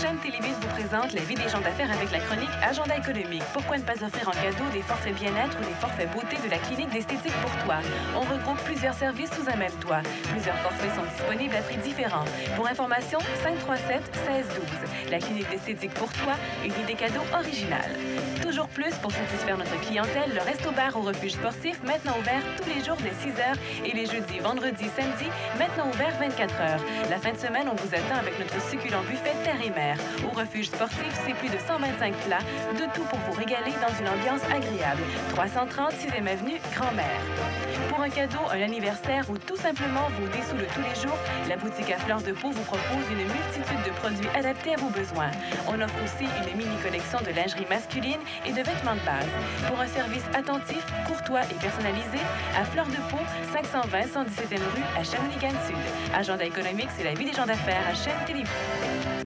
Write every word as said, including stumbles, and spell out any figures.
Chaîne Télévis vous présente la vie des gens d'affaires avec la chronique Agenda économique. Pourquoi ne pas offrir en cadeau des forfaits bien-être ou des forfaits beauté de la clinique d'esthétique pour toi? On regroupe plusieurs services sous un même toit. Plusieurs forfaits sont disponibles à prix différents. Pour information, cinq trois sept, seize douze. La clinique d'esthétique pour toi, une idée cadeau originale. Toujours plus pour satisfaire notre clientèle, le resto-bar au refuge sportif, maintenant ouvert tous les jours dès six heures et les jeudis, vendredis, samedis, maintenant ouvert vingt-quatre heures. La fin de semaine, on vous attend avec notre succulent buffet terre et mer. Au refuge sportif, c'est plus de cent vingt-cinq plats, de tout pour vous régaler dans une ambiance agréable. trois cent trente, sixième avenue, Grand-Mère. Pour un cadeau, un anniversaire ou tout simplement vos dessous de tous les jours, la boutique à Fleur de Pau vous propose une multitude de produits adaptés à vos besoins. On offre aussi une mini-collection de lingerie masculine et de vêtements de base. Pour un service attentif, courtois et personnalisé, à Fleur de Pau, cinq cent vingt cent dix-septième rue à Shawinigan-Sud. Agenda économique, c'est la vie des gens d'affaires à Chaîne Télévis.